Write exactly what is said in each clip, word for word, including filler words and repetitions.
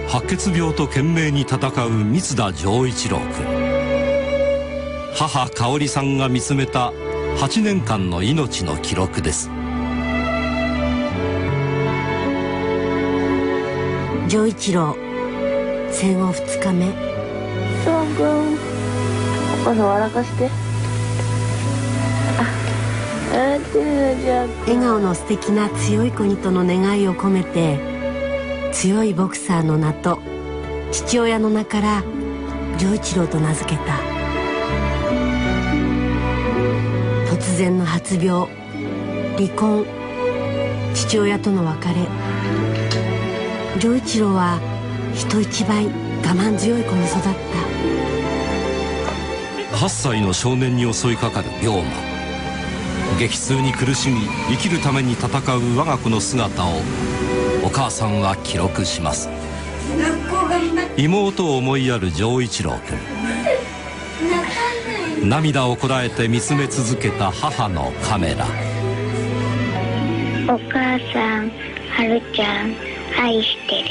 白血病と懸命に戦う三田丈一郎君。母香織さんが見つめたはちねんかんの命の記録です。 丈一郎、生後ふつかめ。 翔くん、お母さん笑かして。 笑顔の素敵な強い子にとの願いを込めて、強いボクサーの名と父親の名から丈一郎と名付けた。突然の発病、離婚、父親との別れ。丈一郎は人一倍我慢強い子に育った。 はっさいの少年に襲いかかる病魔。激痛に苦しみ生きるために戦う我が子の姿をお母さんは記録します。妹を思いやる丈一郎君。涙をこらえて見つめ続けた母のカメラ。 お母さん、はるちゃん、愛して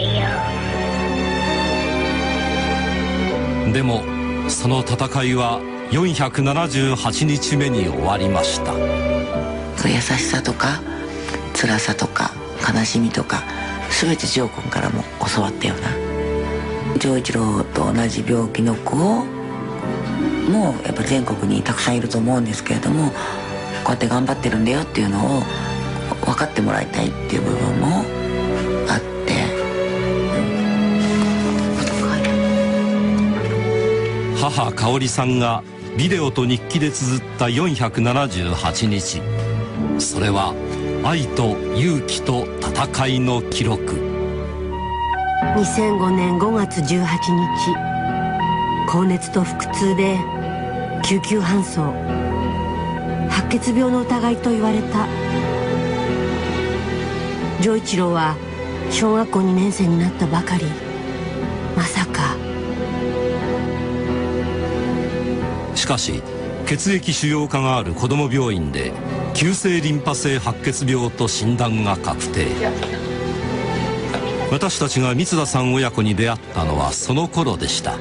るよ。 でもその戦いはよんひゃくななじゅうはちにちめに終わりました。 優しさとか辛さとか悲しみとか、全て丈君からも教わったような。丈一郎と同じ病気の子をもうやっぱ全国にたくさんいると思うんですけれども、こうやって頑張ってるんだよっていうのを分かってもらいたいっていう部分もあって、 母香織さんがビデオと日記で綴ったよんひゃくななじゅうはちにち。それは愛と勇気と戦いの記録。 にせんごねんごがつじゅうはちにち、高熱と腹痛で救急搬送。白血病の疑いと言われた。丈一郎は小学校にねんせいになったばかり。まさか。 しかし血液腫瘍科がある子ども病院で急性リンパ性白血病と診断が確定。私たちが三田さん親子に出会ったのはその頃でした。 あの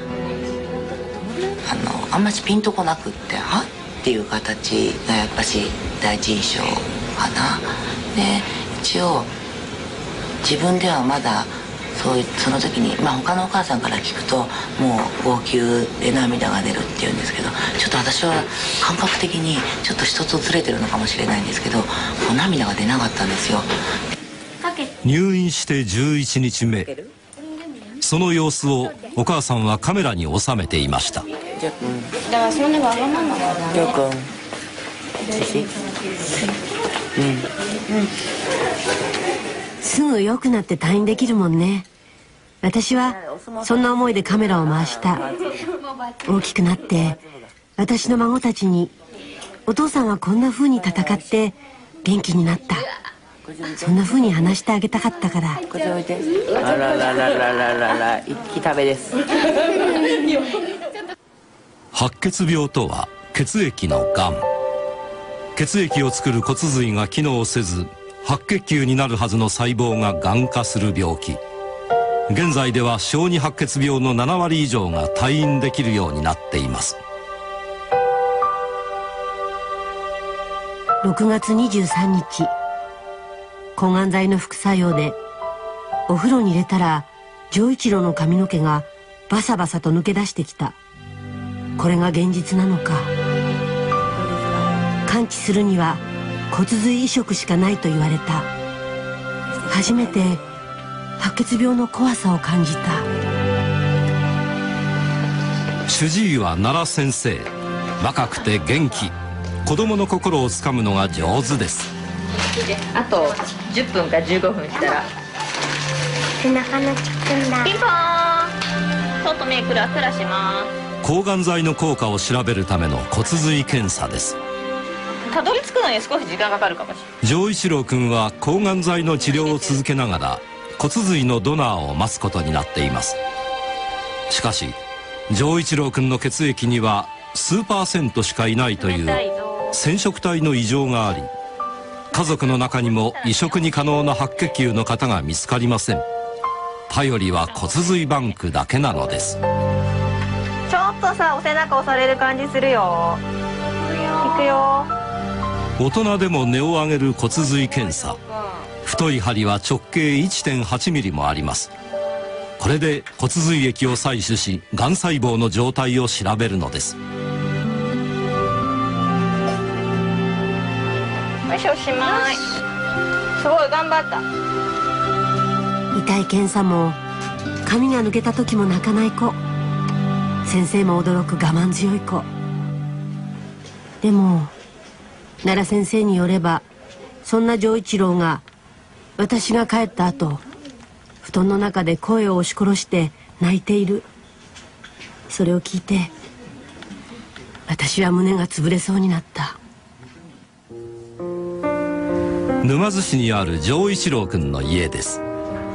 あんましピンとこなくって、はっていう形がやっぱし第一印象かな。で一応自分ではまだそういうその時に、まあ、他のお母さんから聞くともう号泣で涙が出るっていうんですけど、ちょっと私は感覚的にちょっと一つずれてるのかもしれないんですけど、もう涙が出なかったんですよ。 入院してじゅういちにちめ、その様子をお母さんはカメラに収めていました。 だからそんなわがままだね。 りょうくん、うんうん、 すぐ良くなって退院できるもんね。私はそんな思いでカメラを回した。大きくなって私の孫たちに、お父さんはこんな風に戦って元気になった、そんな風に話してあげたかったから。 こっち置いて。あららららららら、一気食べです。 白血病とは血液のがん。血液を作る骨髄が機能せず白血球になるはずの細胞ががん化する病気。現在では小児白血病のななわり以上が退院できるようになっています。 ろくがつにじゅうさんにち、抗がん剤の副作用でお風呂に入れたら丈一郎の髪の毛がバサバサと抜け出してきた。これが現実なのか。完治するには骨髄移植しかないと言われた。初めて白血病の怖さを感じた。 主治医は奈良先生。若くて元気、子供の心をつかむのが上手です。 あとじゅっぷんかじゅうごふんしたら背中のチくんだ。 ピンポーン。ちょっと目クラクラします。 抗がん剤の効果を調べるための骨髄検査です。 たどり着くのに少し時間かかるかもしれない。 丈一郎君は抗がん剤の治療を続けながら骨髄のドナーを待つことになっています。しかし丈一郎君の血液には数パーセントしかいないという染色体の異常があり、家族の中にも移植に可能な白血球の方が見つかりません。 頼りは骨髄バンクだけなのです。 ちょっとさ、お背中押される感じするよ。いくよ。 大人でも音を上げる骨髄検査。太い針は直径 いってんはちミリもあります。これで骨髄液を採取し、がん細胞の状態を調べるのです。 よいしょ、しまい。すごい頑張った。 痛い検査も髪が抜けた時も泣かない子、先生も驚く我慢強い子。でも奈良先生によれば、そんな丈一郎が私が帰った後、布団の中で声を押し殺して泣いている。それを聞いて私は胸が潰れそうになった。 沼津市にある丈一郎君の家です。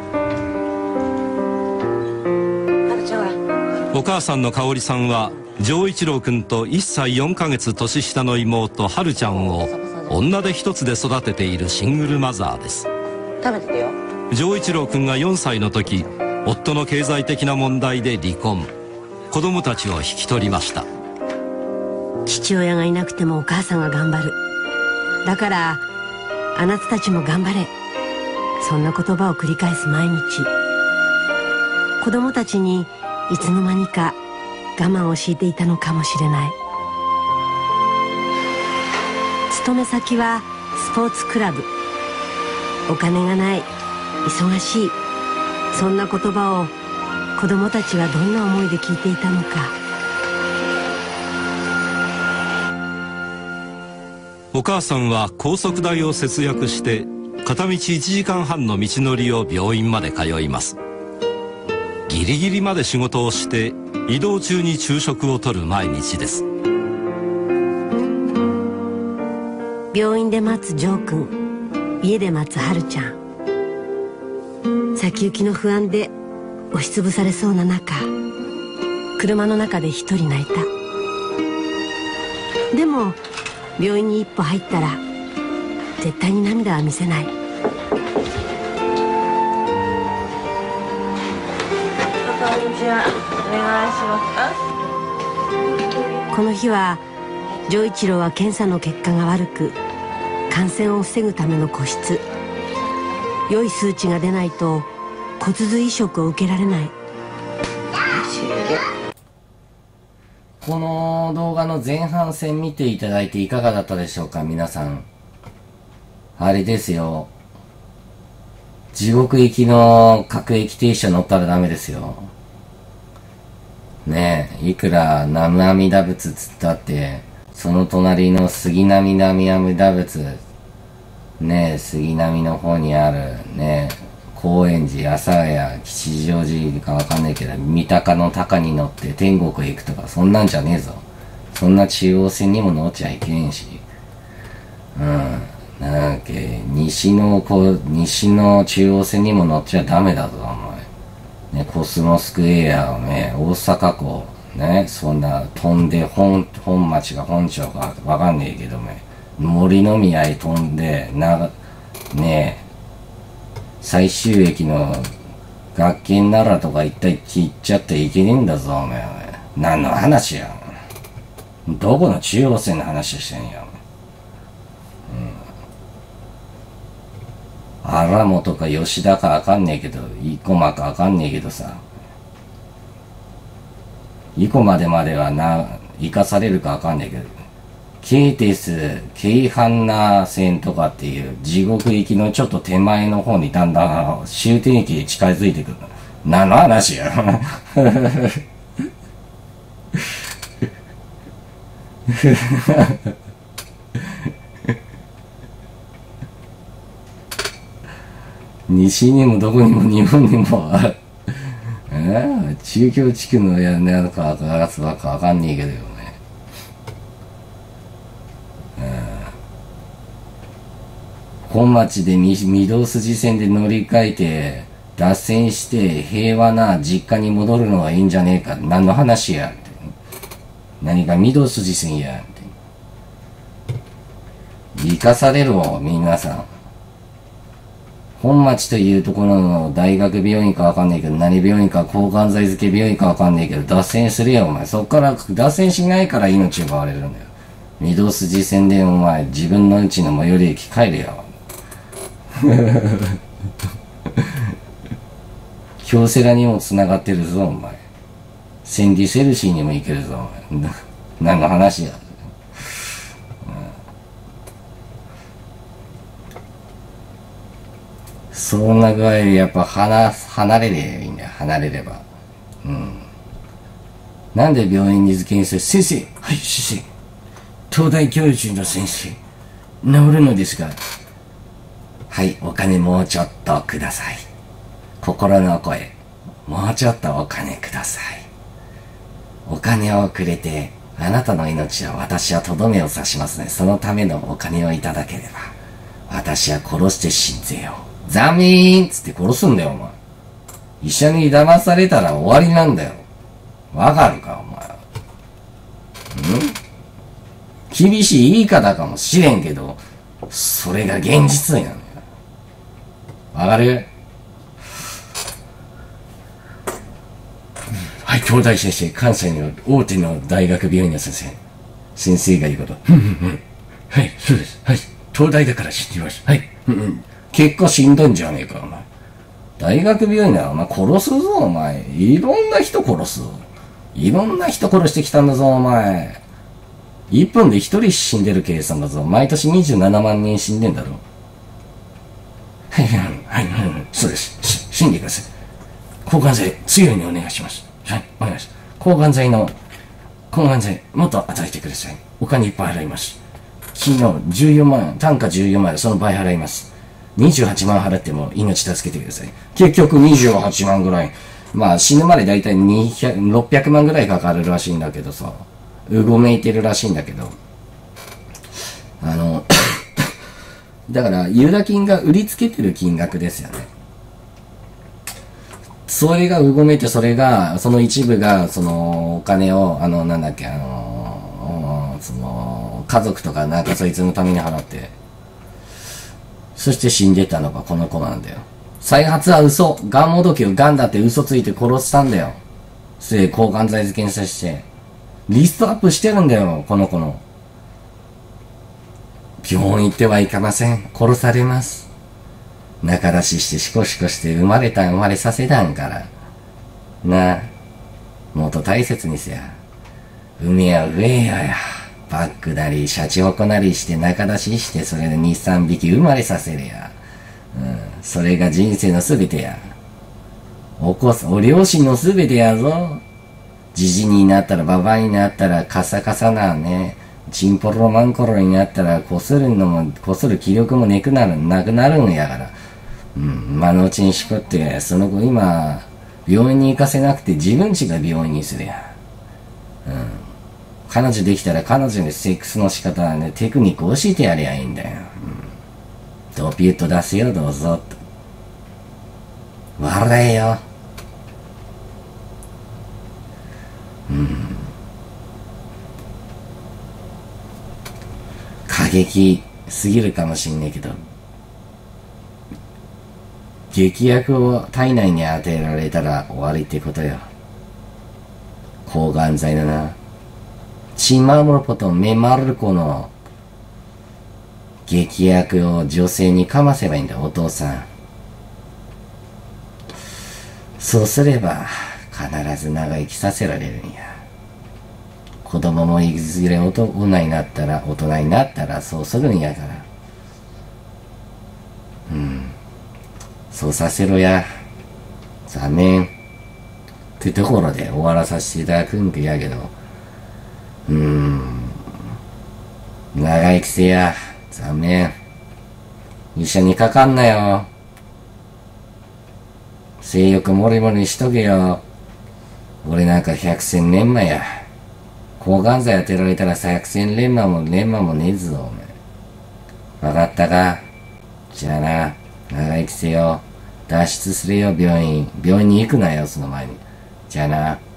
お母さんの香織さんは丈一郎君といっさいよんかげつ年下の妹春ちゃんを女手一つで育てているシングルマザーです。 食べててよ。 丈一郎君がよんさいの時、夫の経済的な問題で離婚。子供たちを引き取りました。 父親がいなくてもお母さんが頑張る。だからあなたたちも頑張れ。そんな言葉を繰り返す毎日。子供たちにいつの間にか我慢を強いていたのかもしれない。勤め先はスポーツクラブ。お金がない、忙しい、そんな言葉を子供たちはどんな思いで聞いていたのか。 お母さんは高速代を節約して片道いちじかんはんの道のりを病院まで通います。ギリギリまで仕事をして移動中に昼食をとる毎日です。 病院で待つジョー君、家で待つハルちゃん。先行きの不安で押しつぶされそうな中、車の中で一人泣いた。でも病院に一歩入ったら絶対に涙は見せない。この日は丈一郎は検査の結果が悪く、感染を防ぐための個室。良い数値が出ないと骨髄移植を受けられない。 この動画の前半戦見ていただいていかがだったでしょうか、皆さん。あれですよ。地獄行きの各駅停車乗ったらダメですよ。ねえ、いくら南無阿弥陀仏つったって、その隣の杉並南阿弥陀仏、ねえ、杉並の方にある、ねえ、高円寺、阿佐ヶ谷、吉祥寺かわかんないけど、三鷹の鷹に乗って天国へ行くとか、そんなんじゃねえぞ。そんな中央線にも乗っちゃいけんし。うん。なんだっけ、西の、こう、西の中央線にも乗っちゃダメだぞ、お前。ね、コスモスクエアをね、大阪港、ね、そんな飛んで本、本町か本町かわかんねえけどね、森の宮へ飛んで、な、ねえ、最終駅の学研奈良とか一体行っちゃっていけねえんだぞ、お前。何の話や。どこの中央線の話してんや。うん。荒本か吉田かわかんねえけど、生駒かわかんねえけどさ。生駒でまではな、生かされるかわかんねえけど、京鉄、京阪那線とかっていう地獄行きのちょっと手前の方にだんだん終点駅に近づいてくる。何の話や。西にもどこにも日本にもある。え中京地区のやるかやつばっかわかんねえけどよね。本町で御堂筋線で乗り換えて脱線して平和な実家に戻るのがいいんじゃねえか。何の話やって。何か御堂筋線やって。生かされるわ皆さん。 本町というところの大学病院かわかんないけど、何病院か抗がん剤付け病院かわかんないけど、脱線するよ、お前。そっから脱線しないから命奪われるんだよ。御堂筋線でお前、自分のうちの最寄り駅帰るよ。京セラにも繋がってるぞ、お前。センディセルシーにも行けるぞ、お前。何の話や。そんな具合でやっぱ離、離れればいいんだよ、離れれば。うん。なんで病院に受験する先生、はい、先生。東大教授の先生。治るのですが。はい、お金もうちょっとください。心の声。もうちょっとお金ください。お金をくれて、あなたの命は私はとどめを刺しますね。そのためのお金をいただければ、私は殺して死んぜよ。ザミーンつって殺すんだよ、お前。医者に騙されたら終わりなんだよ。わかるか、お前。ん？厳しい言い方かもしれんけど、それが現実なんだよ。わかる？はい、東大先生、関西の大手の大学病院の先生。先生が言うこと。はい、そうです。はい、東大だから知ってます。はい。結果死んだんじゃねえか、お前。大学病院ならお前殺すぞ、お前。いろんな人殺す。いろんな人殺してきたんだぞ、お前。いっぷんでひとり死んでる計算だぞ。毎年にじゅうななまんにん死んでんだろ。はい、はい、はい、そうです。し、死んでください。抗がん剤、強いにお願いします。はい、お願いします。抗がん剤の、抗がん剤、もっと与えてください。お金いっぱい払います。昨日じゅうよんまん、単価じゅうよんまんでその倍払います。にじゅうはちまん払っても命助けてください。結局にじゅうはちまんぐらい。まあ死ぬまでだいたいにひゃく、ろっぴゃくまんぐらいかかるらしいんだけどさ。うごめいてるらしいんだけど。あの、だからユダ金が売りつけてる金額ですよね。それがうごめいて、それが、その一部が、そのお金を、あの、なんだっけ、あの、その、家族とかなんかそいつのために払って、そして死んでたのがこの子なんだよ。再発は嘘。ガンもどきをガンだって嘘ついて殺したんだよ。それで抗がん剤漬けにさして。リストアップしてるんだよ、この子の。病院行ってはいけません。殺されます。仲出ししてシコシコして生まれた生まれさせたんから。なあ。もっと大切にせや。海や上えよや。バックなり、シャチホコなりして仲出しして、それでに、さんびき生まれさせるや。うん。それが人生のすべてや。おこす、お両親のすべてやぞ。じじになったら、ババになったら、カサカサなね。チンポロマンコロになったら、こするのも、こする気力もなくなる、なくなるんやから。うん。今のうちにしこって、その子今、病院に行かせなくて自分家が病院にするや。うん。彼女できたら彼女にセックスの仕方はね、テクニック教えてやりゃいいんだよ。うん。ドピュッと出すよ、どうぞ。笑えよ。うん。過激すぎるかもしんねえけど、劇薬を体内に与えられたら終わりってことよ。抗がん剤だな。チマモロポとメマルコの劇薬を女性にかませばいいんだ、お父さん。そうすれば必ず長生きさせられるんや。子供もいずれ大人になったら、大人になったらそうするんやから。うん。そうさせろや。残念。ってところで終わらさせていただくんけやけど。うーん。長生きせや。残念。医者にかかんなよ。性欲もりもりしとけよ。俺なんか百戦錬磨や。抗がん剤当てられたら百戦錬磨も錬磨もねえぞ、お前。わかったか？じゃあな。長生きせよ。脱出するよ、病院。病院に行くなよ、その前に。じゃあな。